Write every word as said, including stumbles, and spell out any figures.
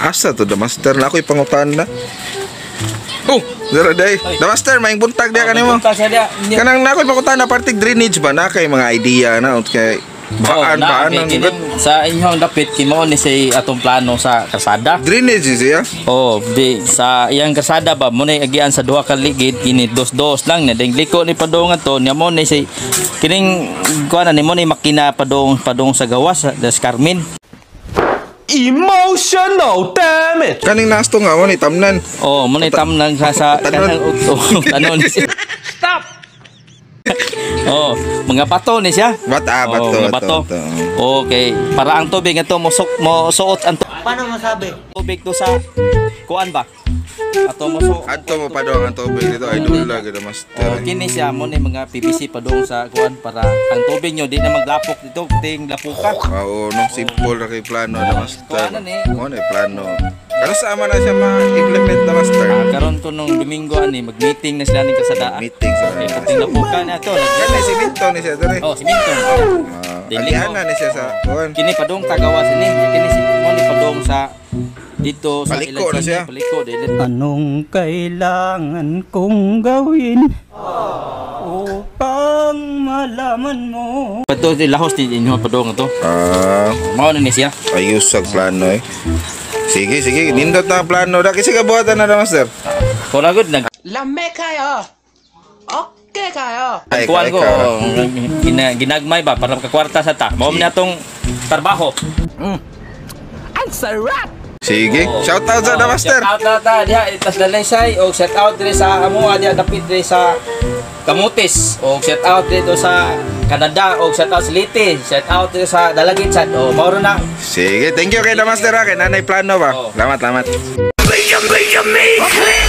Asa to, the master na ako'y pangutan na. Oh, dara day. The master, maing buntag dia kanimo. Kanang na ako'y pangutan na parting drainage ba na kay mga idea na kay baan oh, baan na, kining, sa inyong dapit kimo ni say atong plano sa kalsada. Drainage siya. Oh, di sa iyang kalsada ba mo ni agian sa duha ka ligid kini dos-dos lang na ding liko ni padong ato nya mo ni say kining kuan ni mo ni makina padong padong sa gawas das Carmen. Emotional damage. Kaning nasto nga mo ni tamnan. Oh, mo ni tamnan sa sa kanang uto tanon ni siya. Stop. Oh, mga bato ni siya. Bata, bato, oh, mga bato. bato, bato. Okay, para ang tubig ato mo sok mo suot ang tu Paano masabi? tubig to sa kuan ba? Ato mo so Adto mo pa daw ang tubig dito ay dula gid master. oh, kini siya mo ni mga P V C pa dong sa kuan para ang tubig nyo di na maglapok dito, ting lapukan. Oo, no simple ra kay plano na master. Kuan ni. Mo na plano. Pero sama na siya ma-implement na master. Ah, karon to nung Domingo ani mag-meeting na sila ni kasadaan. Meeting sa Okay, puting lapukan na to. Yan na si Minto ni siya dere. Oh, siminto. Alihan na ni siya sa kuan. Kini padong tagawas ni, kini si mo ni padong sa dito sa Paliko na siya. Paliko dili. Anong kailangan kong gawin upang malaman mo? Pato di lahos di inyo padong to. Ah, Mao na ni siya. ayos sa plano eh. Sige, sige, nindot na ang plano. Da kasi kabuhatan na na master. Kora good nag Lame kayo. Okay kayo. Ay, kuan ko ikaw. oh, gina, ginagmay ba para makakwarta sa ta. Mao ni atong trabaho. Mm. Ang sarap. Sige, shout out sa Oh, na master. Shout out na ta diha itas dalaysay o shout out diri sa amo diha dapit diri sa Kamutis o shout out dito sa Canada o shout out sa Liti, shout out dito sa Dalagitsan o mao na. Sige, thank you kay na master ha, kay nanay plano ba. Oh. Salamat, salamat.